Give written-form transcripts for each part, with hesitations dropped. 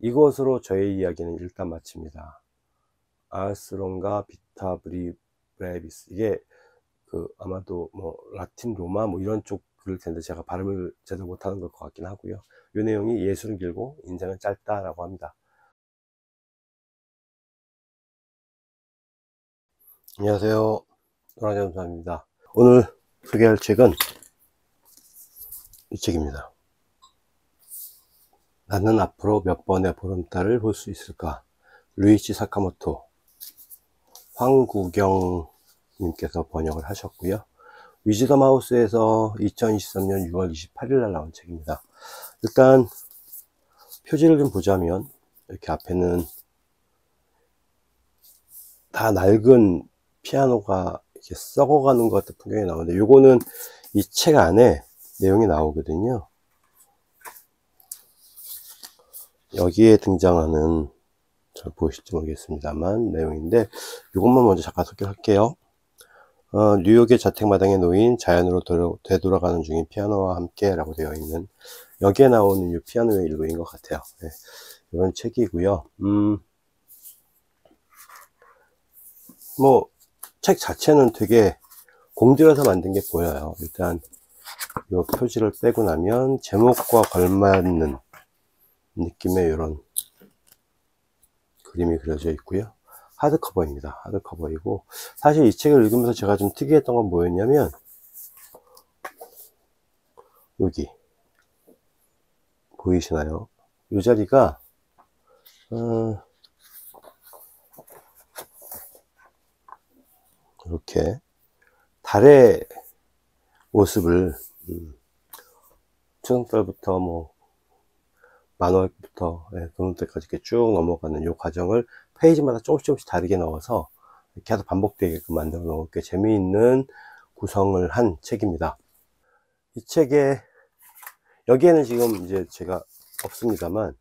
이것으로 저의 이야기는 일단 마칩니다. 아스론과 비타 브레비스, 이게 아마도 뭐 라틴 로마 뭐 이런 쪽 그럴 텐데 제가 발음을 제대로 못하는 것 같긴 하고요. 이 내용이 예술은 길고 인생은 짧다라고 합니다. 안녕하세요, 노랑잠수입니다. 오늘 소개할 책은 이 책입니다. 나는 앞으로 몇 번의 보름달을 볼 수 있을까? 루이치 사카모토, 황구경 님께서 번역을 하셨고요. 위즈덤 하우스에서 2023년 6월 28일 날 나온 책입니다. 일단 표지를 좀 보자면 이렇게 앞에는 다 낡은 피아노가 이렇게 썩어가는 것 같은 풍경이 나오는데, 요거는 이 책 안에 내용이 나오거든요. 여기에 등장하는, 잘 보이실지 모르겠습니다만 내용인데, 요것만 먼저 잠깐 소개를 할게요. 뉴욕의 자택마당에 놓인 자연으로 되돌아가는 중인 피아노와 함께 라고 되어 있는, 여기에 나오는 이 피아노의 일부인 것 같아요. 네, 이런 책이고요. 뭐 책 자체는 되게 공들여서 만든 게 보여요. 일단 이 표지를 빼고 나면 제목과 걸맞는 느낌의 이런 그림이 그려져 있고요. 하드커버입니다. 하드커버이고, 사실 이 책을 읽으면서 제가 좀 특이했던 건 뭐였냐면, 여기 보이시나요? 이 자리가 이렇게 달의 모습을 초등달부터 뭐 만월부터 도는때까지 이렇게 쭉 넘어가는 이 과정을 페이지마다 조금씩 다르게 넣어서 이렇게 해서 반복되게끔 만들어 놓은 꽤 재미있는 구성을 한 책입니다. 이 책에, 여기에는 지금 이제 제가 없습니다만,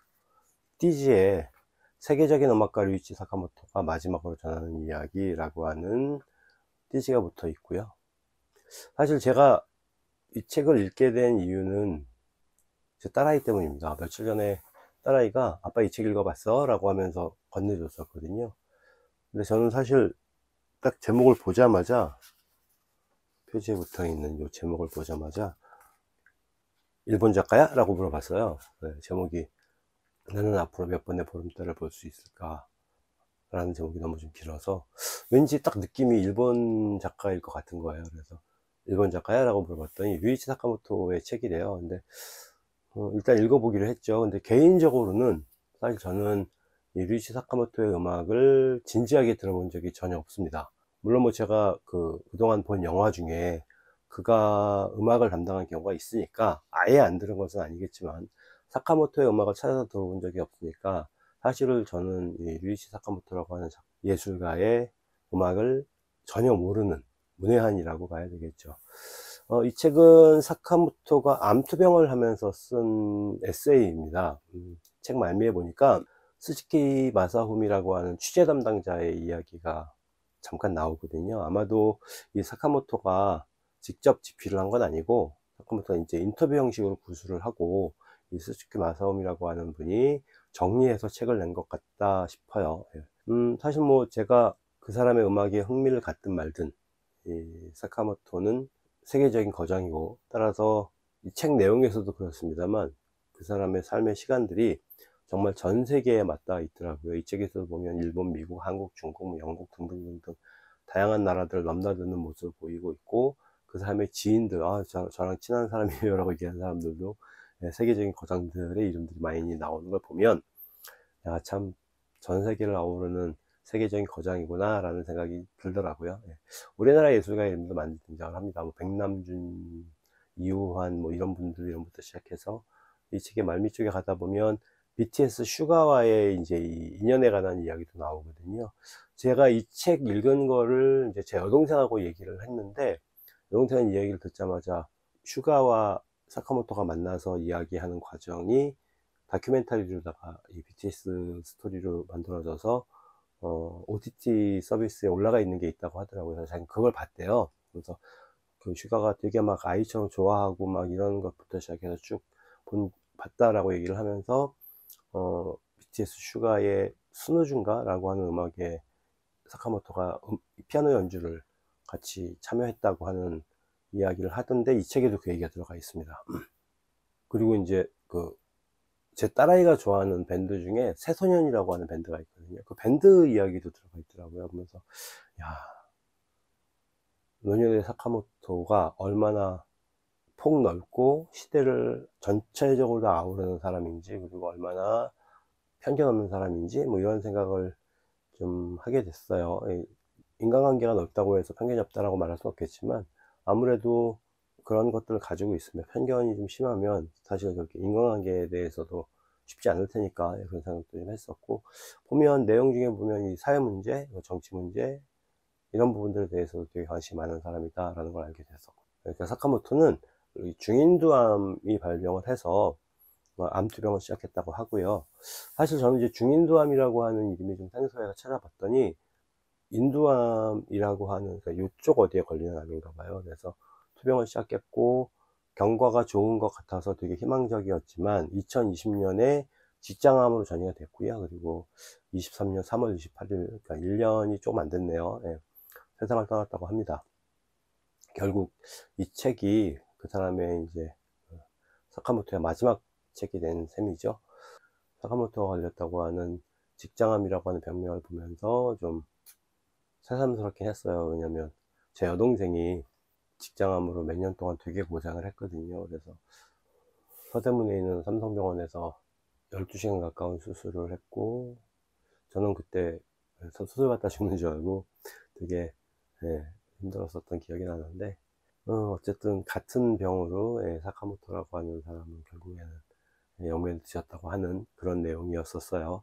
띠지에 세계적인 음악가 류이치 사카모토가 마지막으로 전하는 이야기라고 하는 띠지가 붙어 있고요. 사실 제가 이 책을 읽게 된 이유는 제 딸아이 때문입니다. 며칠 전에 딸아이가 아빠 이 책 읽어봤어? 라고 하면서 건네줬었거든요. 근데 저는 사실 딱 제목을 보자마자, 표지에 붙어 있는 이 제목을 보자마자 일본 작가야? 라고 물어봤어요. 네, 제목이 나는 앞으로 몇 번의 보름달을 볼 수 있을까? 라는 제목이 너무 좀 길어서 왠지 딱 느낌이 일본 작가일 것 같은 거예요. 그래서 일본 작가야? 라고 물어봤더니 류이치 사카모토의 책이래요. 근데 일단 읽어보기로 했죠. 근데 개인적으로는 사실 저는 이 류이치 사카모토의 음악을 진지하게 들어본 적이 전혀 없습니다. 물론 뭐 제가 그동안 본 영화 중에 그가 음악을 담당한 경우가 있으니까 아예 안 들은 것은 아니겠지만, 사카모토의 음악을 찾아서 들어본 적이 없으니까 사실은 저는 이 류이치 사카모토라고 하는 예술가의 음악을 전혀 모르는 문외한이라고 봐야 되겠죠. 이 책은 사카모토가 암투병을 하면서 쓴 에세이입니다. 책 말미에 보니까 스즈키 마사후미라고 하는 취재 담당자의 이야기가 잠깐 나오거든요. 아마도 이 사카모토가 직접 집필을 한 건 아니고, 사카모토가 이제 인터뷰 형식으로 구술을 하고 이 스즈키 마사후미라고 하는 분이 정리해서 책을 낸 것 같다 싶어요. 사실 뭐 제가 그 사람의 음악에 흥미를 갖든 말든, 이 사카모토는 세계적인 거장이고, 따라서 이 책 내용에서도 그렇습니다만 그 사람의 삶의 시간들이 정말 전 세계에 맞닿아 있더라고요. 이 책에서 보면 일본, 미국, 한국, 중국, 뭐 영국 등등등등 다양한 나라들을 넘나드는 모습을 보이고 있고, 그 사람의 지인들, 저랑 친한 사람이에요 라고 얘기하는 사람들도 세계적인 거장들의 이름들이 많이 나오는 걸 보면, 야, 참 전 세계를 아우르는 세계적인 거장이구나 라는 생각이 들더라고요. 우리나라 예술가의 이름도 많이 등장을 합니다. 뭐 백남준, 이우환 뭐 이런 분들 이름부터 시작해서 이 책의 말미 쪽에 가다 보면 BTS 슈가와의 이제 이 인연에 관한 이야기도 나오거든요. 제가 이 책 읽은 거를 이제 제 여동생하고 얘기를 했는데, 여동생은 이야기를 듣자마자 슈가와 사카모토가 만나서 이야기하는 과정이 다큐멘터리로다가 이 BTS 스토리로 만들어져서 OTT 서비스에 올라가 있는 게 있다고 하더라고요. 그래서 자기는 그걸 봤대요. 그래서 그 슈가가 되게 막 아이처럼 좋아하고 막 이런 것부터 시작해서 쭉 봤다라고 얘기를 하면서 BTS 슈가의 스누즈인가 라고 하는 음악에 사카모토가 피아노 연주를 같이 참여했다고 하는 이야기를 하던데, 이 책에도 그 얘기가 들어가 있습니다. 그리고 이제 제 딸아이가 좋아하는 밴드 중에 새소년이라고 하는 밴드가 있거든요. 그 밴드 이야기도 들어가 있더라고요. 그러면서 야, 노니오네 사카모토가 얼마나 폭넓고 시대를 전체적으로 다 아우르는 사람인지, 그리고 얼마나 편견 없는 사람인지, 뭐 이런 생각을 좀 하게 됐어요. 인간관계가 넓다고 해서 편견이 없다라고 말할 수는 없겠지만, 아무래도 그런 것들을 가지고 있으면, 편견이 좀 심하면 사실 그렇게 인간관계에 대해서도 쉽지 않을 테니까, 그런 생각도 좀 했었고, 보면 내용 중에 보면 이 사회 문제, 정치 문제, 이런 부분들에 대해서도 되게 관심이 많은 사람이다라는 걸 알게 됐었고, 그러니까 사카모토는 중인두암이 발병을 해서 암투병을 시작했다고 하고요. 사실 저는 이제 중인두암이라고 하는 이름이 좀 생소해서 찾아봤더니, 인두암이라고 하는, 그러니까 이쪽 어디에 걸리는 암인가 봐요. 그래서 투병을 시작했고, 경과가 좋은 것 같아서 되게 희망적이었지만 2020년에 직장암으로 전이가 됐고요. 그리고 23년 3월 28일, 그러니까 1년이 조금 안 됐네요. 예, 세상을 떠났다고 합니다. 결국 이 책이 그 사람의 이제 사카모토의 마지막 책이 된 셈이죠. 사카모토가 걸렸다고 하는 직장암이라고 하는 병명을 보면서 좀 새삼스럽긴 했어요. 왜냐면 제 여동생이 직장암으로 몇 년 동안 되게 고생을 했거든요. 그래서 서대문에 있는 삼성병원에서 12시간 가까운 수술을 했고, 저는 그때 수술 받다 죽는 줄 알고 되게 힘들었었던 기억이 나는데, 어쨌든 같은 병으로 사카모토라고 하는 사람은 결국에는 영면에 드셨다고 하는 그런 내용이었었어요.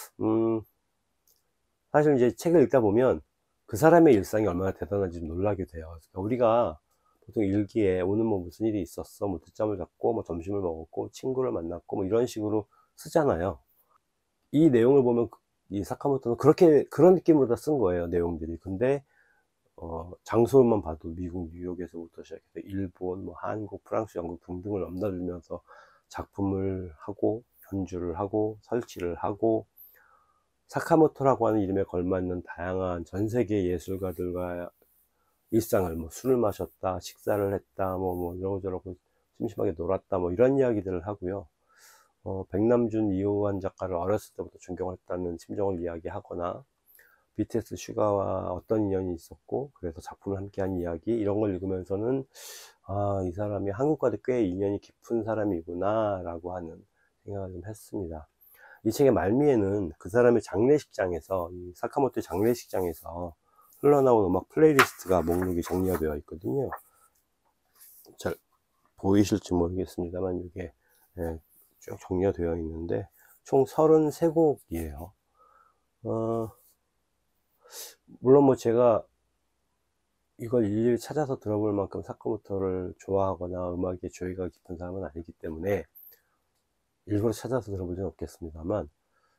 사실 이제 책을 읽다 보면 그 사람의 일상이 얼마나 대단한지 놀라게 돼요. 그러니까 우리가 보통 일기에 오늘 뭐 무슨 일이 있었어, 뭐 늦잠을 잤고, 뭐 점심을 먹었고, 친구를 만났고, 뭐 이런 식으로 쓰잖아요. 이 내용을 보면 이 사카모토는 그런 느낌으로 다 쓴 거예요, 내용들이. 근데 장소만 봐도 미국 뉴욕에서부터 시작해서 일본, 뭐 한국, 프랑스, 영국 등등을 넘나들면서 작품을 하고, 연주를 하고, 설치를 하고, 사카모토라고 하는 이름에 걸맞는 다양한 전 세계 예술가들과 일상을, 뭐 술을 마셨다, 식사를 했다, 뭐 이러고저러고 심심하게 놀았다, 뭐 이런 이야기들을 하고요. 백남준, 이호환 작가를 어렸을 때부터 존경했다는 심정을 이야기하거나, BTS 슈가와 어떤 인연이 있었고, 그래서 작품을 함께한 이야기, 이런 걸 읽으면서는 이 사람이 한국과도 꽤 인연이 깊은 사람이구나 라고 하는 생각을 좀 했습니다. 이 책의 말미에는 그 사람의 장례식장에서, 이 사카모토의 장례식장에서 흘러나온 음악 플레이리스트가 목록이 정리가 되어 있거든요. 잘 보이실지 모르겠습니다만 이게 쭉 정리가 되어 있는데 총 33곡이에요. 물론 뭐 제가 이걸 일일이 찾아서 들어볼 만큼 사카모토를 좋아하거나 음악에 조예가 깊은 사람은 아니기 때문에 일부러 찾아서 들어보진 않겠습니다만,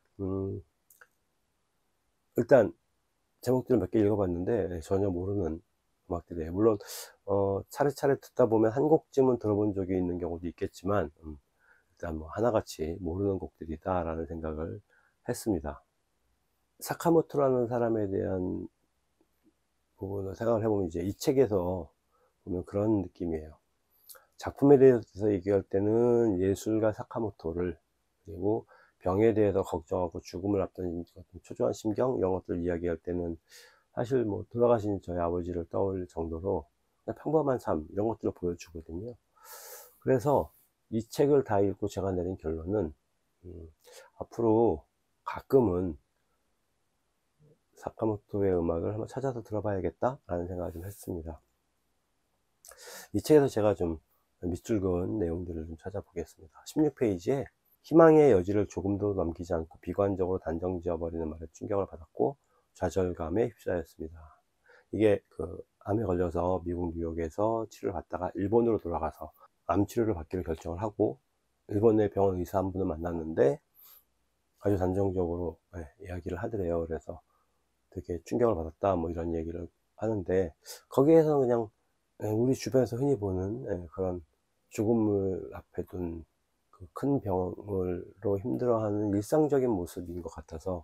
일단 제목들을 몇 개 읽어봤는데 전혀 모르는 음악들이에요. 물론 차례차례 듣다 보면 한 곡쯤은 들어본 적이 있는 경우도 있겠지만, 일단 뭐 하나같이 모르는 곡들이다 라는 생각을 했습니다. 사카모토라는 사람에 대한 부분을 생각을 해보면, 이제 이 책에서 보면 그런 느낌이에요. 작품에 대해서 얘기할 때는 예술가 사카모토를, 그리고 병에 대해서 걱정하고 죽음을 앞둔 초조한 심경, 이런 것들을 이야기할 때는 사실 뭐 돌아가신 저희 아버지를 떠올릴 정도로 그냥 평범한 삶, 이런 것들을 보여주거든요. 그래서 이 책을 다 읽고 제가 내린 결론은, 앞으로 가끔은 사카모토의 음악을 한번 찾아서 들어봐야겠다 라는 생각을 좀 했습니다. 이 책에서 제가 좀 밑줄 그은 내용들을 좀 찾아보겠습니다. 16페이지에 희망의 여지를 조금도 남기지 않고 비관적으로 단정 지어버리는 말에 충격을 받았고 좌절감에 휩싸였습니다. 이게 암에 걸려서 미국 뉴욕에서 치료를 받다가 일본으로 돌아가서 암 치료를 받기로 결정을 하고, 일본의 병원 의사 한 분을 만났는데 아주 단정적으로 이야기를 하더래요. 그래서 되게 충격을 받았다, 뭐 이런 얘기를 하는데, 거기에서 그냥 우리 주변에서 흔히 보는 그런 죽음을 앞에 둔 그 큰 병으로 힘들어하는 일상적인 모습인 것 같아서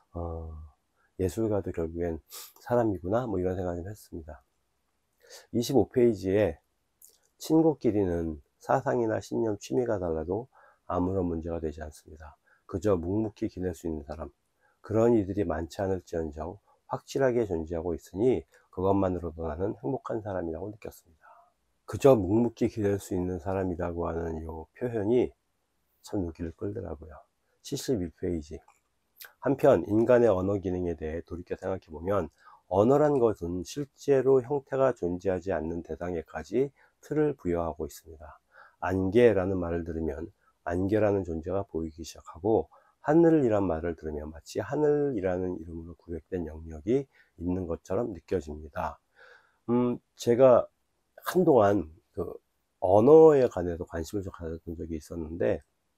예술가도 결국엔 사람이구나 뭐 이런 생각을 했습니다. 25페이지에 친구끼리는 사상이나 신념, 취미가 달라도 아무런 문제가 되지 않습니다. 그저 묵묵히 지낼 수 있는 사람, 그런 이들이 많지 않을지언정 확실하게 존재하고 있으니 그것만으로도 나는 행복한 사람이라고 느꼈습니다. 그저 묵묵히 기댈 수 있는 사람이라고 하는 이 표현이 참 눈길을 끌더라고요. 71페이지. 한편 인간의 언어 기능에 대해 돌이켜 생각해보면 언어란 것은 실제로 형태가 존재하지 않는 대상에까지 틀을 부여하고 있습니다. 안개라는 말을 들으면 안개라는 존재가 보이기 시작하고, 하늘이란 말을 들으면 마치 하늘이라는 이름으로 구획된 영역이 있는 것처럼 느껴집니다. 제가 한동안 그 언어에 관해서 관심을 좀 가졌던 적이 있었는데,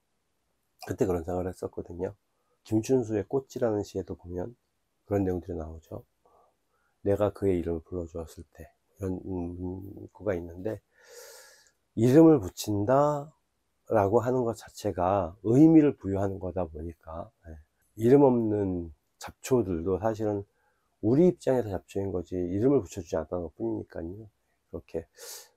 그때 그런 생각을 했었거든요. 김춘수의 꽃이라는 시에도 보면 그런 내용들이 나오죠. 내가 그의 이름을 불러주었을 때, 이런 문구가 있는데, 이름을 붙인다 라고 하는 것 자체가 의미를 부여하는 거다 보니까, 이름 없는 잡초들도 사실은 우리 입장에서 잡초인 거지 이름을 붙여주지 않았던 것 뿐이니까요. 그렇게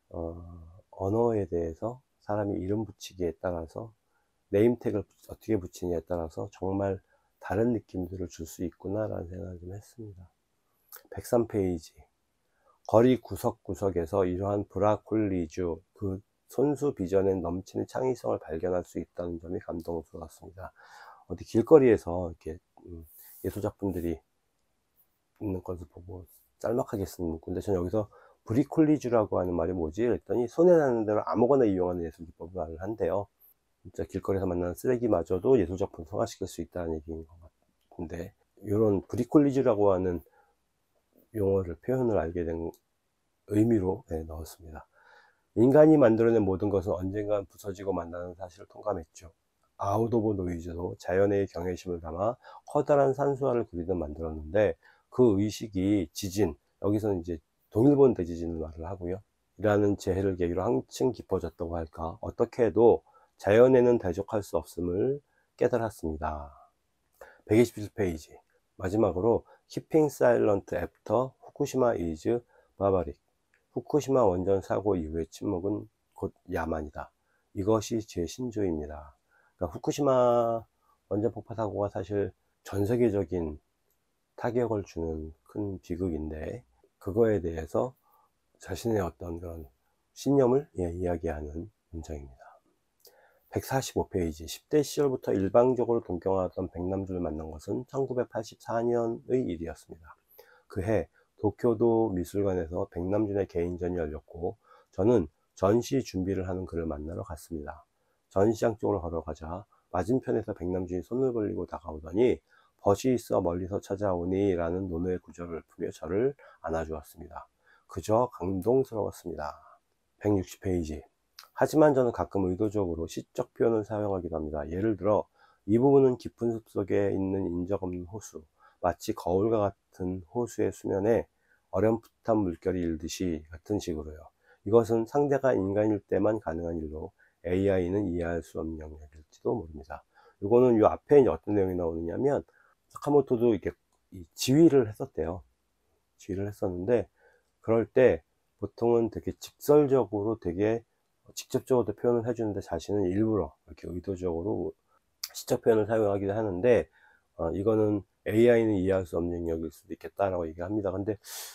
언어에 대해서 사람이 이름 붙이기에 따라서, 네임택을 어떻게 붙이냐에 따라서 정말 다른 느낌들을 줄 수 있구나 라는 생각을 좀 했습니다. 103페이지. 거리 구석구석에서 이러한 브라콜리주, 그 손수 비전에 넘치는 창의성을 발견할 수 있다는 점이 감동스러웠습니다. 어디 길거리에서 이렇게 예술작품들이 있는 것을 보고 짤막하게 쓴 문구인데, 저는 여기서 브리콜리주라고 하는 말이 뭐지? 그랬더니 손에 나는 대로 아무거나 이용하는 예술 기법을 말을 한대요. 진짜 길거리에서 만나는 쓰레기마저도 예술작품 성화시킬 수 있다는 얘기인 것 같은데, 이런 브리콜리주라고 하는 용어를, 표현을 알게 된 의미로 넣었습니다. 인간이 만들어낸 모든 것은 언젠간 부서지고 만나는 사실을 통감했죠. 아웃 오브 노이즈도 자연의 경외심을 담아 커다란 산수화를 그리듯 만들었는데, 그 의식이 지진, 여기서는 이제 동일본 대지진을 말을 하고요, 이라는 재해를 계기로 한층 깊어졌다고 할까, 어떻게 해도 자연에는 대적할 수 없음을 깨달았습니다. 127페이지. 마지막으로 Keeping Silent After 후쿠시마 is barbaric. 후쿠시마 원전 사고 이후의 침묵은 곧 야만이다. 이것이 제 신조입니다. 그러니까 후쿠시마 원전 폭파 사고가 사실 전 세계적인 타격을 주는 큰 비극인데, 그거에 대해서 자신의 어떤 그런 신념을 이야기하는 문장입니다. 145페이지. 10대 시절부터 일방적으로 동경하던 백남주를 만난 것은 1984년의 일이었습니다. 그해 도쿄도 미술관에서 백남준의 개인전이 열렸고, 저는 전시 준비를 하는 그를 만나러 갔습니다. 전시장 쪽으로 걸어가자 맞은편에서 백남준이 손을 벌리고 다가오더니 벗이 있어 멀리서 찾아오니 라는 논어의 구절을 풀며 저를 안아주었습니다. 그저 감동스러웠습니다. 160페이지. 하지만 저는 가끔 의도적으로 시적 표현을 사용하기도 합니다. 예를 들어, 이 부분은 깊은 숲속에 있는 인적 없는 호수, 마치 거울과 같은 호수의 수면에 어렴풋한 물결이 일듯이, 같은 식으로요. 이것은 상대가 인간일 때만 가능한 일로 AI는 이해할 수 없는 영역일지도 모릅니다. 이거는 이 앞에 어떤 내용이 나오느냐면, 사카모토도 이렇게 지휘를 했었대요. 지휘를 했었는데, 그럴 때 보통은 되게 직설적으로, 되게 직접적으로 표현을 해주는데, 자신은 일부러 이렇게 의도적으로 시적 표현을 사용하기도 하는데, 이거는 AI는 이해할 수 없는 영역일 수도 있겠다라고 얘기합니다. 근데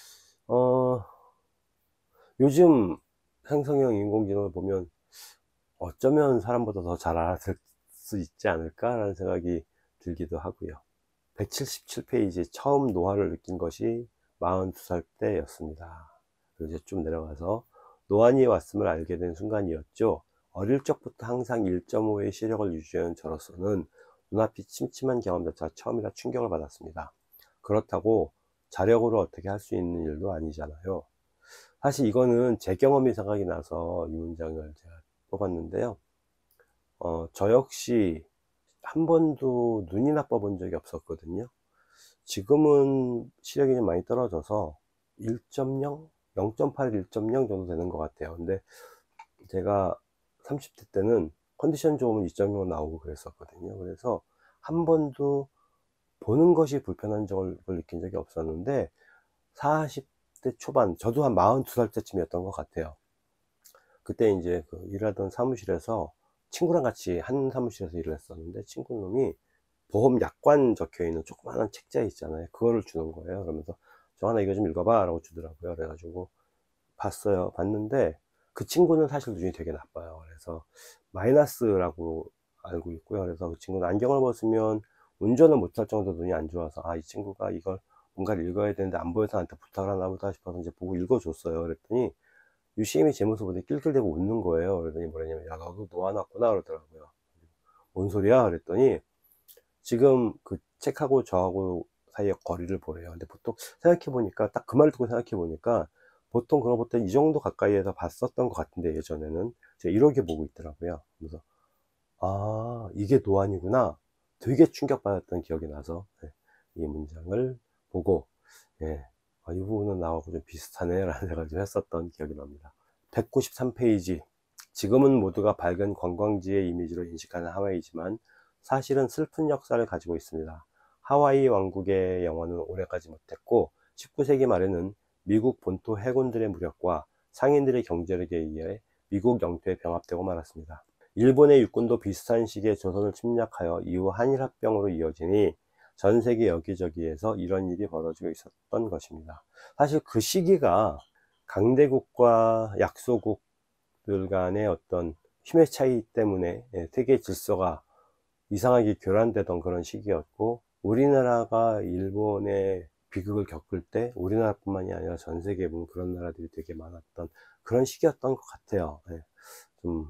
요즘 생성형 인공지능을 보면 어쩌면 사람보다 더 잘 알아들 수 있지 않을까라는 생각이 들기도 하고요. 177페이지. 처음 노화를 느낀 것이 42살 때였습니다. 그리고 이제 좀 내려가서 노안이 왔음을 알게 된 순간이었죠. 어릴 적부터 항상 1.5의 시력을 유지하는 저로서는 눈앞이 침침한 경험 자체가 처음이라 충격을 받았습니다. 그렇다고 자력으로 어떻게 할 수 있는 일도 아니잖아요. 사실 이거는 제 경험이 생각이 나서 이 문장을 제가 뽑았는데요. 저 역시 한 번도 눈이 나빠 본 적이 없었거든요. 지금은 시력이 좀 많이 떨어져서 1.0, 0.8, 1.0 정도 되는 것 같아요. 근데 제가 30대 때는 컨디션 좋으면 2.0 나오고 그랬었거든요. 그래서 한 번도 보는 것이 불편한 적을 느낀 적이 없었는데 40대 초반, 저도 한 42살 때쯤이었던 것 같아요. 그때 이제 그 일하던 사무실에서 친구랑 같이 한 사무실에서 일을 했었는데, 친구 놈이 보험 약관 적혀 있는 조그마한 책자 있잖아요. 그거를 주는 거예요. 그러면서 정하나 이거 좀 읽어봐 라고 주더라고요. 그래가지고 봤어요. 봤는데 그 친구는 사실 눈이 되게 나빠요. 그래서 마이너스라고 알고 있고요. 그래서 그 친구는 안경을 벗으면 운전을 못할 정도로 눈이 안 좋아서, 아, 이 친구가 이걸 뭔가를 읽어야 되는데 안 보여서 나한테 부탁을 하나 보다 싶어서 이제 보고 읽어줬어요. 그랬더니 유심히 제 모습을 보더니 낄낄대고 웃는 거예요. 그러더니 뭐냐면, 야, 너도 놓아놨구나 그러더라고요. 뭔 소리야 그랬더니, 지금 그 책하고 저하고 사이의 거리를 보래요. 근데 보통 생각해 보니까, 딱 그 말을 듣고 생각해 보니까 보통 그런 것들 이 정도 가까이에서 봤었던 것 같은데, 예전에는 제가 이렇게 보고 있더라고요. 그래서 아, 이게 노안이구나, 되게 충격받았던 기억이 나서, 네, 이 문장을 보고, 예, 아, 이 부분은 나하고 좀 비슷하네 라는 생각을 좀 했었던 기억이 납니다. 193페이지. 지금은 모두가 밝은 관광지의 이미지로 인식하는 하와이지만 사실은 슬픈 역사를 가지고 있습니다. 하와이 왕국의 영원은 오래가지 못했고 19세기 말에는 미국 본토 해군들의 무력과 상인들의 경제력에 의해 미국 영토에 병합되고 말았습니다. 일본의 육군도 비슷한 시기에 조선을 침략하여 이후 한일합병으로 이어지니 전 세계 여기저기에서 이런 일이 벌어지고 있었던 것입니다. 사실 그 시기가 강대국과 약소국들 간의 어떤 힘의 차이 때문에 세계 질서가 이상하게 교란되던 그런 시기였고, 우리나라가 일본의 비극을 겪을 때 우리나라뿐만이 아니라 전 세계에 보면 그런 나라들이 되게 많았던 그런 시기였던 것 같아요. 좀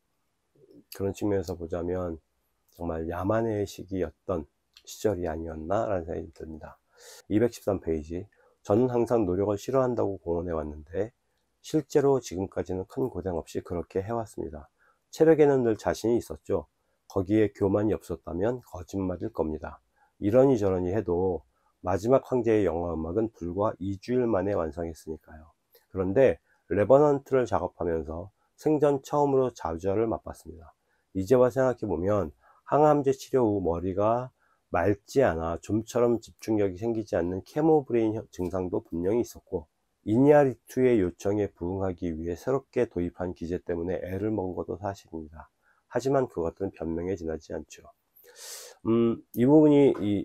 그런 측면에서 보자면 정말 야만의 시기였던 시절이 아니었나 라는 생각이 듭니다. 213페이지. 저는 항상 노력을 싫어한다고 공언해 왔는데 실제로 지금까지는 큰 고생 없이 그렇게 해왔습니다. 체력에는 늘 자신이 있었죠. 거기에 교만이 없었다면 거짓말일 겁니다. 이러니 저러니 해도 마지막 황제의 영화 음악은 불과 2주일 만에 완성했으니까요. 그런데 레버넌트를 작업하면서 생전 처음으로 좌절을 맛봤습니다. 이제와 생각해보면 항암제 치료 후 머리가 맑지 않아 좀처럼 집중력이 생기지 않는 케모브레인 증상도 분명히 있었고, 이니아리투의 요청에 부응하기 위해 새롭게 도입한 기제 때문에 애를 먹은 것도 사실입니다. 하지만 그것들은 변명에 지나지 않죠. 이 부분이 이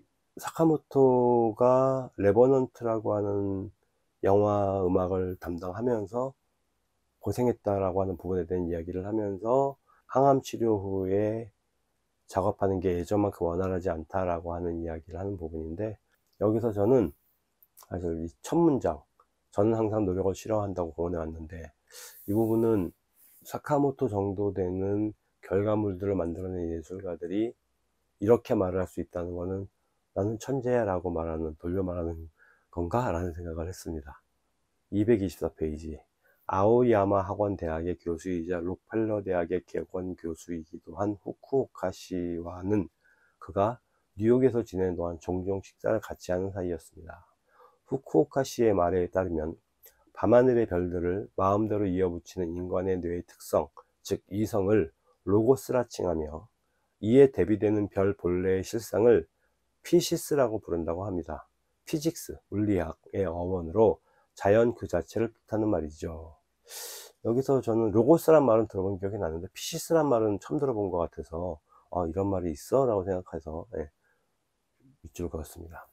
사카모토가 레버넌트라고 하는 영화 음악을 담당하면서 고생했다라고 하는 부분에 대한 이야기를 하면서 항암 치료 후에 작업하는 게 예전만큼 원활하지 않다라고 하는 이야기를 하는 부분인데, 여기서 저는 사실 이 첫 문장, 저는 항상 노력을 싫어한다고 공언해 왔는데, 이 부분은 사카모토 정도 되는 결과물들을 만들어낸 예술가들이 이렇게 말을 할 수 있다는 거는, 나는 천재야 라고 말하는, 돌려 말하는 건가 라는 생각을 했습니다. 224페이지. 아오야마 학원 대학의 교수이자 록펠러 대학의 객원 교수이기도 한 후쿠오카 씨와는 그가 뉴욕에서 지내는 동안 종종 식사를 같이 하는 사이였습니다. 후쿠오카 씨의 말에 따르면 밤하늘의 별들을 마음대로 이어붙이는 인간의 뇌의 특성, 즉 이성을 로고스라 칭하며 이에 대비되는 별 본래의 실상을 피시스라고 부른다고 합니다. 피직스, 물리학의 어원으로 자연 그 자체를 뜻하는 말이죠. 여기서 저는 로고스란 말은 들어본 기억이 나는데 피시스란 말은 처음 들어본 것 같아서, 아, 이런 말이 있어? 라고 생각해서 밑줄 그었습니다.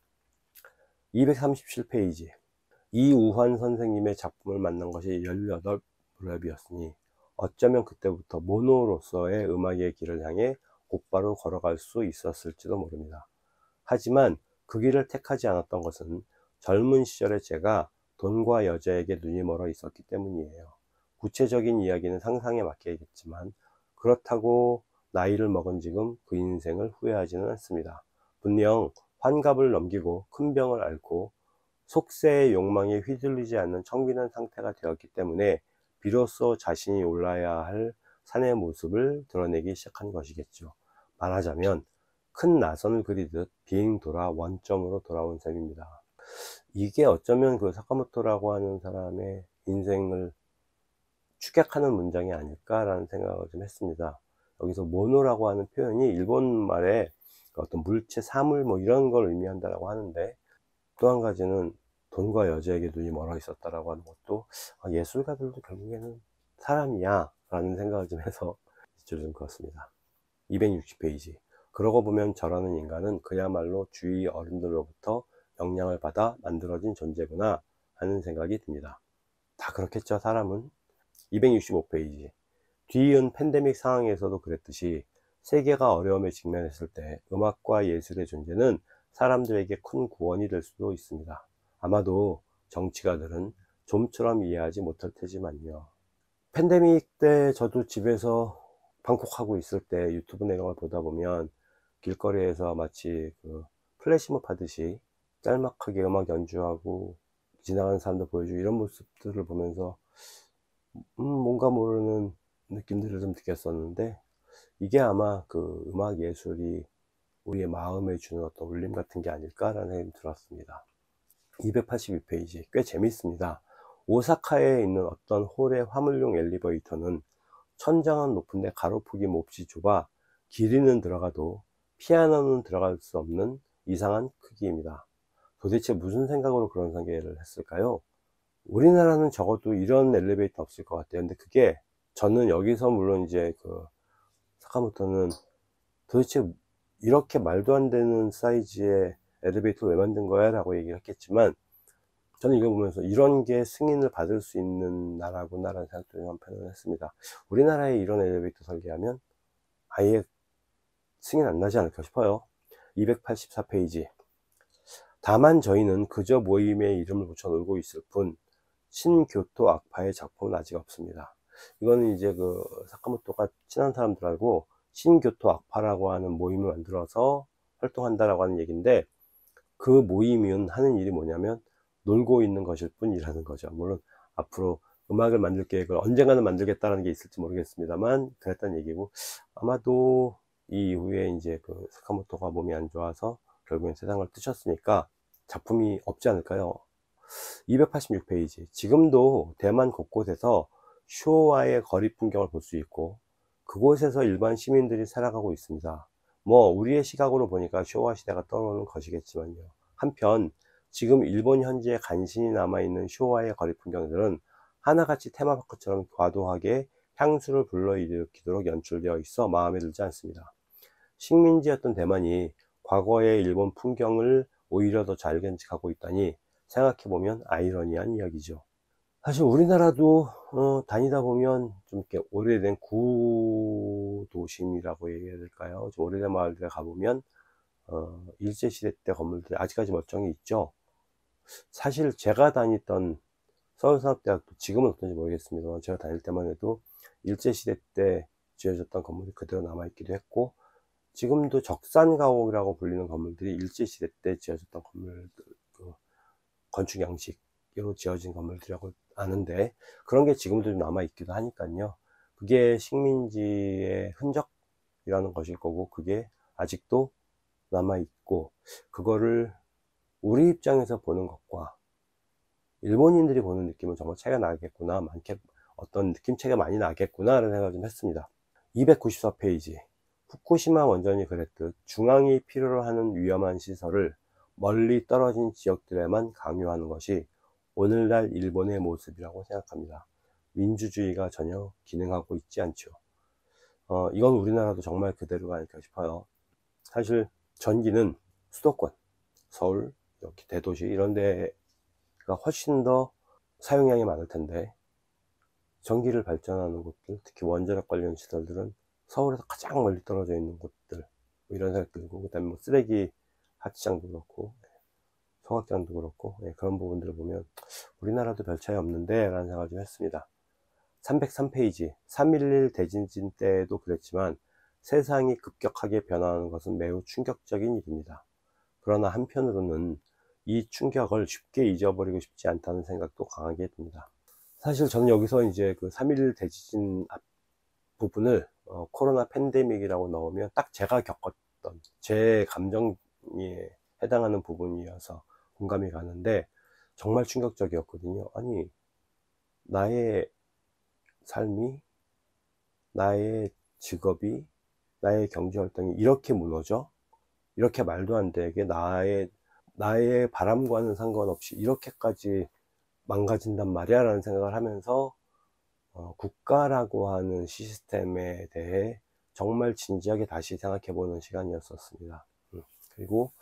237페이지. 이우환 선생님의 작품을 만난 것이 18무렵이었으니 어쩌면 그때부터 모노로서의 음악의 길을 향해 곧바로 걸어갈 수 있었을지도 모릅니다. 하지만 그 길을 택하지 않았던 것은 젊은 시절에 제가 돈과 여자에게 눈이 멀어 있었기 때문이에요. 구체적인 이야기는 상상에 맡기겠지만 그렇다고 나이를 먹은 지금 그 인생을 후회하지는 않습니다. 분명 환갑을 넘기고 큰 병을 앓고 속세의 욕망에 휘둘리지 않는 청빈한 상태가 되었기 때문에 비로소 자신이 올라야 할 산의 모습을 드러내기 시작한 것이겠죠. 말하자면 큰 나선을 그리듯 빙 돌아 원점으로 돌아온 셈입니다. 이게 어쩌면 그 사카모토라고 하는 사람의 인생을 축약하는 문장이 아닐까라는 생각을 좀 했습니다. 여기서 모노라고 하는 표현이 일본 말에 어떤 물체, 사물 뭐 이런 걸 의미한다라고 하는데, 또 한 가지는 돈과 여자에게 눈이 멀어 있었다라고 하는 것도 예술가들도 결국에는 사람이야 라는 생각을 좀 해서 좀 그렇습니다. 260페이지. 그러고 보면 저라는 인간은 그야말로 주위 어른들로부터 영향을 받아 만들어진 존재구나 하는 생각이 듭니다. 다 그렇겠죠, 사람은. 265페이지. 뒤이은 팬데믹 상황에서도 그랬듯이 세계가 어려움에 직면했을 때 음악과 예술의 존재는 사람들에게 큰 구원이 될 수도 있습니다. 아마도 정치가들은 좀처럼 이해하지 못할 테지만요. 팬데믹 때 저도 집에서 방콕하고 있을 때 유튜브 내용을 보다 보면 길거리에서 마치 그 플래시몹 하듯이 짤막하게 음악 연주하고 지나가는 사람들 보여주고 이런 모습들을 보면서 뭔가 모르는 느낌들을 좀 느꼈었는데, 이게 아마 그 음악 예술이 우리의 마음에 주는 어떤 울림 같은 게 아닐까라는 생각이 들었습니다. 282페이지 꽤 재밌습니다. 오사카에 있는 어떤 홀의 화물용 엘리베이터는 천장은 높은데 가로폭이 몹시 좁아 길이는 들어가도 피아노는 들어갈 수 없는 이상한 크기입니다. 도대체 무슨 생각으로 그런 설계를 했을까요? 우리나라는 적어도 이런 엘리베이터 없을 것 같아요. 근데 그게, 저는 여기서 물론 이제 그 사카모토는 도대체 이렇게 말도 안 되는 사이즈의 엘리베이터를 왜 만든 거야? 라고 얘기를 했겠지만, 저는 이거 보면서 이런 게 승인을 받을 수 있는 나라구나 라는 생각도 한편으로 했습니다. 우리나라에 이런 엘리베이터 설계하면 아예 승인 안 나지 않을까 싶어요. 284페이지. 다만 저희는 그저 모임에 이름을 붙여 놀고 있을 뿐 신교토 악파의 작품은 아직 없습니다. 이거는 이제 그 사카모토가 친한 사람들하고 신교토 악파라고 하는 모임을 만들어서 활동한다라고 하는 얘기인데, 그 모임은 하는 일이 뭐냐면 놀고 있는 것일 뿐이라는 거죠. 물론 앞으로 음악을 만들 계획을 언젠가는 만들겠다는 게 있을지 모르겠습니다만 그랬다는 얘기고, 아마도 이 이후에 이제 그 사카모토가 몸이 안 좋아서 결국엔 세상을 뜨셨으니까 작품이 없지 않을까요? 286페이지. 지금도 대만 곳곳에서 쇼와의 거리 풍경을 볼 수 있고 그곳에서 일반 시민들이 살아가고 있습니다. 뭐 우리의 시각으로 보니까 쇼와 시대가 떠오르는 것이겠지만요. 한편 지금 일본 현지에 간신히 남아있는 쇼와의 거리 풍경들은 하나같이 테마파크처럼 과도하게 향수를 불러일으키도록 연출되어 있어 마음에 들지 않습니다. 식민지였던 대만이 과거의 일본 풍경을 오히려 더 잘 간직하고 있다니 생각해보면 아이러니한 이야기죠. 사실 우리나라도 다니다 보면 좀 이렇게 오래된 구도심이라고 얘기해야 될까요? 좀 오래된 마을들에 가보면 일제시대 때 건물들이 아직까지 멀쩡히 있죠. 사실 제가 다녔던 서울산업대학도 지금은 어떤지 모르겠습니다만 제가 다닐 때만 해도 일제시대 때 지어졌던 건물이 그대로 남아있기도 했고, 지금도 적산가옥이라고 불리는 건물들이 일제시대 때 지어졌던 건물들, 그 건축 양식으로 지어진 건물들이라고 아는데, 그런 게 지금도 좀 남아있기도 하니까요. 그게 식민지의 흔적이라는 것일 거고, 그게 아직도 남아있고, 그거를 우리 입장에서 보는 것과 일본인들이 보는 느낌은 정말 차이가 나겠구나, 어떤 느낌 차이가 많이 나겠구나 라는 생각을 좀 했습니다. 294페이지. 후쿠시마 원전이 그랬듯 중앙이 필요로 하는 위험한 시설을 멀리 떨어진 지역들에만 강요하는 것이 오늘날 일본의 모습이라고 생각합니다. 민주주의가 전혀 기능하고 있지 않죠. 이건 우리나라도 정말 그대로가 아닐까 싶어요. 사실 전기는 수도권, 서울, 이렇게 대도시 이런 데가 훨씬 더 사용량이 많을 텐데, 전기를 발전하는 곳들, 특히 원자력 관련 시설들은 서울에서 가장 멀리 떨어져 있는 곳들, 뭐 이런 생각 들고, 그 다음에 뭐 쓰레기 하치장도 그렇고 소각장도 그렇고, 그런 부분들을 보면 우리나라도 별 차이 없는데 라는 생각을 좀 했습니다. 303페이지. 3.11 대지진 때에도 그랬지만 세상이 급격하게 변화하는 것은 매우 충격적인 일입니다. 그러나 한편으로는 이 충격을 쉽게 잊어버리고 싶지 않다는 생각도 강하게 듭니다. 사실 저는 여기서 이제 그 3.11 대지진 부분을 코로나 팬데믹이라고 넣으면 딱 제가 겪었던 제 감정에 해당하는 부분이어서 공감이 가는데, 정말 충격적이었거든요. 아니, 나의 삶이, 나의 직업이, 나의 경제 활동이 이렇게 무너져? 이렇게 말도 안 되게 나의 바람과는 상관없이 이렇게까지 망가진단 말이야 라는 생각을 하면서 국가라고 하는 시스템에 대해 정말 진지하게 다시 생각해 보는 시간이었었습니다. 그리고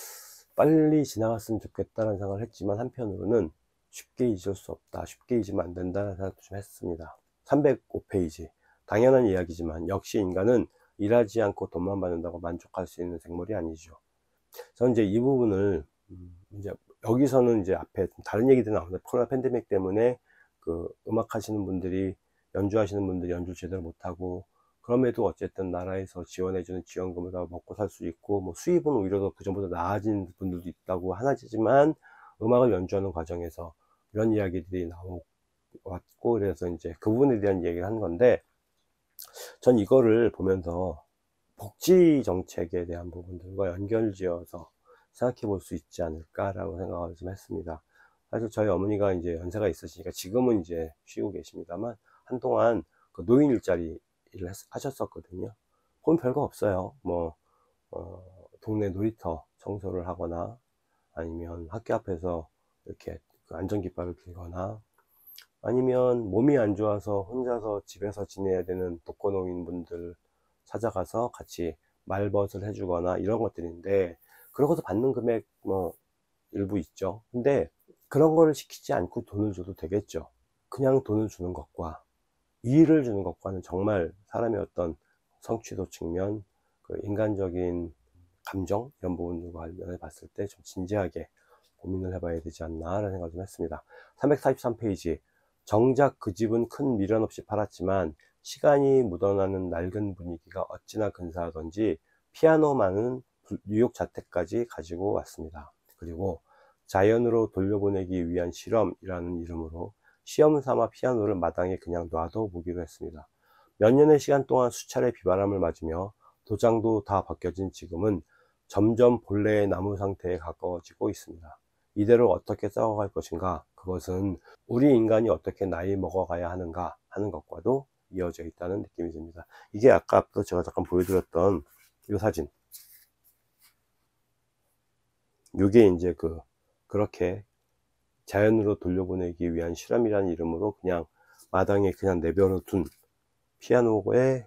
빨리 지나갔으면 좋겠다는 생각을 했지만 한편으로는 쉽게 잊을 수 없다, 쉽게 잊으면 안 된다는 생각도 좀 했습니다. 305페이지. 당연한 이야기지만 역시 인간은 일하지 않고 돈만 받는다고 만족할 수 있는 생물이 아니죠. 저는 이제 이 부분을 이제 여기서는 이제 앞에 다른 얘기들이 나오는데, 코로나 팬데믹 때문에 그 음악 하시는 분들이, 연주하시는 분들이 연주 제대로 못하고, 그럼에도 어쨌든 나라에서 지원해주는 지원금을 다 먹고 살 수 있고, 뭐 수입은 오히려 더 그전보다 나아진 분들도 있다고 하지만, 음악을 연주하는 과정에서 이런 이야기들이 나왔고, 그래서 이제 그 부분에 대한 얘기를 한 건데, 전 이거를 보면서 복지 정책에 대한 부분들과 연결지어서 생각해 볼 수 있지 않을까라고 생각을 좀 했습니다. 사실 저희 어머니가 이제 연세가 있으시니까 지금은 이제 쉬고 계십니다만, 한동안 그 노인 일자리 일을 하셨었거든요. 그건 별거 없어요. 뭐 동네 놀이터 청소를 하거나, 아니면 학교 앞에서 이렇게 그 안전깃발을 들거나, 아니면 몸이 안 좋아서 혼자서 집에서 지내야 되는 독거노인분들 찾아가서 같이 말벗을 해주거나 이런 것들인데, 그러고서 받는 금액 뭐 일부 있죠. 근데 그런 거를 시키지 않고 돈을 줘도 되겠죠. 그냥 돈을 주는 것과 일을 주는 것과는 정말 사람의 어떤 성취도 측면, 그 인간적인 감정, 이런 부분들과 관련해 봤을 때 좀 진지하게 고민을 해봐야 되지 않나 라는 생각을 좀 했습니다. 343페이지. 정작 그 집은 큰 미련 없이 팔았지만 시간이 묻어나는 낡은 분위기가 어찌나 근사하던지 피아노만은 뉴욕 자택까지 가지고 왔습니다. 그리고 자연으로 돌려보내기 위한 실험이라는 이름으로 시험 삼아 피아노를 마당에 그냥 놔둬 보기로 했습니다. 몇 년의 시간 동안 수차례 비바람을 맞으며 도장도 다 벗겨진 지금은 점점 본래의 나무 상태에 가까워지고 있습니다. 이대로 어떻게 싸워갈 것인가, 그것은 우리 인간이 어떻게 나이 먹어가야 하는가 하는 것과도 이어져 있다는 느낌이 듭니다. 이게 아까 앞서 제가 잠깐 보여드렸던 이 사진, 이게 이제 그렇게 자연으로 돌려보내기 위한 실험이라는 이름으로 그냥 마당에 그냥 내버려 둔 피아노의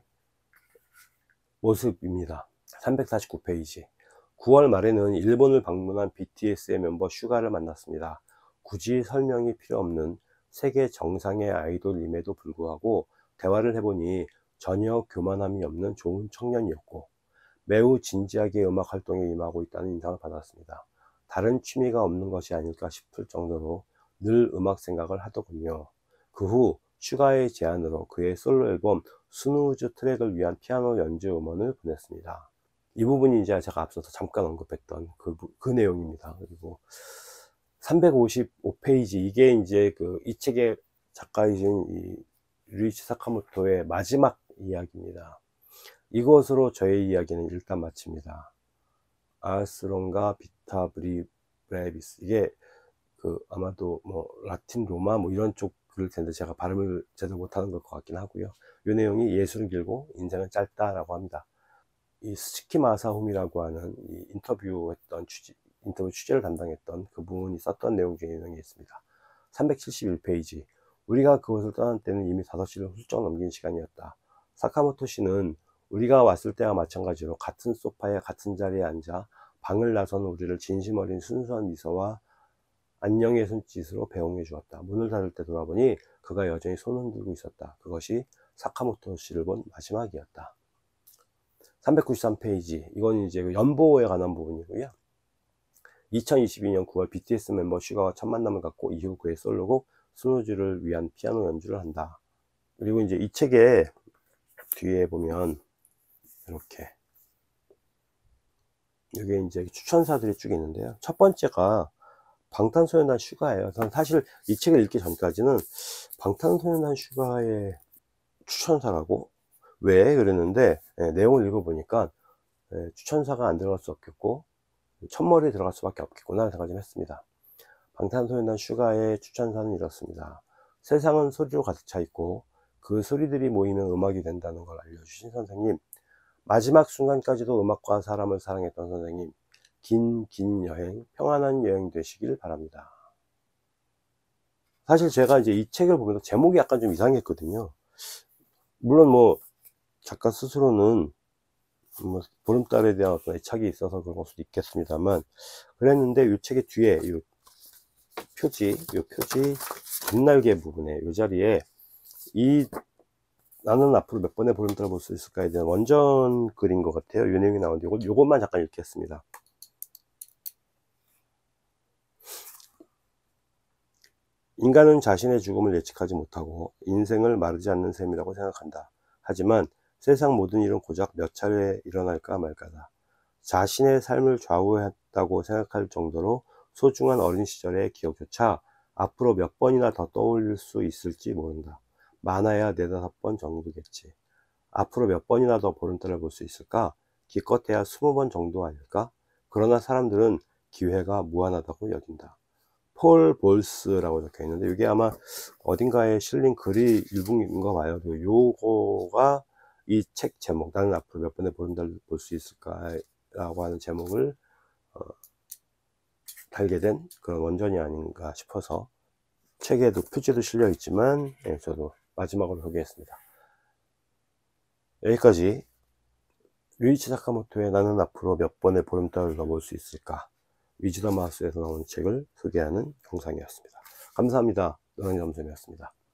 모습입니다. 349페이지. 9월 말에는 일본을 방문한 BTS의 멤버 슈가를 만났습니다. 굳이 설명이 필요 없는 세계 정상의 아이돌임에도 불구하고 대화를 해보니 전혀 교만함이 없는 좋은 청년이었고, 매우 진지하게 음악 활동에 임하고 있다는 인상을 받았습니다. 다른 취미가 없는 것이 아닐까 싶을 정도로 늘 음악 생각을 하더군요. 그 후 슈가의 제안으로 그의 솔로 앨범 스누즈 트랙을 위한 피아노 연주 음원을 보냈습니다. 이 부분이 이제 제가 앞서서 잠깐 언급했던 그 내용입니다. 그리고 355페이지, 이게 이제 이 책의 작가이신 이 류이치 사카모토의 마지막 이야기입니다. 이것으로 저의 이야기는 일단 마칩니다. 아스론과 비타 브레비스, 이게 아마도 뭐 라틴 로마 뭐 이런 쪽 그럴 텐데 제가 발음을 제대로 못하는 것 같긴 하고요. 이 내용이 예술은 길고 인생은 짧다라고 합니다. 이 스즈키 마사홈이라고 하는 이 인터뷰 취재를 담당했던 그 분이 썼던 내용 중에 있는 게 있습니다. 371페이지. 우리가 그곳을 떠날 때는 이미 5시를 훌쩍 넘긴 시간이었다. 사카모토 씨는 우리가 왔을 때와 마찬가지로 같은 소파에 같은 자리에 앉아 방을 나선 우리를 진심 어린 순수한 미소와 안녕의 손짓으로 배웅해 주었다. 문을 닫을 때 돌아보니 그가 여전히 손을 들고 있었다. 그것이 사카모토 씨를 본 마지막이었다. 393페이지. 이건 이제 연보에 관한 부분이고요. 2022년 9월 BTS 멤버 슈가와 첫 만남을 갖고 이후 그의 솔로곡 스누즈를 위한 피아노 연주를 한다. 그리고 이제 이 책의 뒤에 보면 이렇게 여기 이제 추천사들이 쭉 있는데요. 첫 번째가 방탄소년단 슈가예요. 저는 사실 이 책을 읽기 전까지는 방탄소년단 슈가의 추천사라고 왜 그랬는데, 내용을 읽어보니까 추천사가 안 들어갈 수 없겠고 첫머리에 들어갈 수밖에 없겠구나 생각 좀 했습니다. 방탄소년단 슈가의 추천사는 이렇습니다. 세상은 소리로 가득 차 있고 그 소리들이 모이면 음악이 된다는 걸 알려주신 선생님, 마지막 순간까지도 음악과 사람을 사랑했던 선생님, 긴 여행, 평안한 여행 되시길 바랍니다. 사실 제가 이제 이 책을 보면서 제목이 약간 좀 이상했거든요. 물론 뭐 작가 스스로는 뭐 보름달에 대한 어떤 애착이 있어서 그런 걸 수도 있겠습니다만, 그랬는데 이 책의 뒤에 이 표지 빛날개 부분에 이 자리에 이 나는 앞으로 몇 번의 보름달을 볼 수 있을까에 대한 원전 글인 것 같아요. 요 내용이 나오는데 요것만 잠깐 읽겠습니다. 인간은 자신의 죽음을 예측하지 못하고 인생을 마르지 않는 셈이라고 생각한다. 하지만 세상 모든 일은 고작 몇 차례 일어날까 말까다. 자신의 삶을 좌우했다고 생각할 정도로 소중한 어린 시절의 기억조차 앞으로 몇 번이나 더 떠올릴 수 있을지 모른다. 많아야 4~5번 정도겠지. 앞으로 몇 번이나 더 보름달을 볼 수 있을까? 기껏해야 20번 정도 아닐까? 그러나 사람들은 기회가 무한하다고 여긴다. 폴 볼스라고 적혀 있는데, 이게 아마 어딘가에 실린 글이 일부인가 봐요. 요거가 이 책 제목, 나는 앞으로 몇 번의 보름달을 볼 수 있을까 라고 하는 제목을 달게 된 그런 원전이 아닌가 싶어서, 책에도 표지도 실려 있지만 저도 마지막으로 소개했습니다. 여기까지 류이치 사카모토의 나는 앞으로 몇 번의 보름달을 더 볼 수 있을까, 위즈덤 하우스에서 나온 책을 소개하는 영상이었습니다. 감사합니다. 노랑이 점점이었습니다.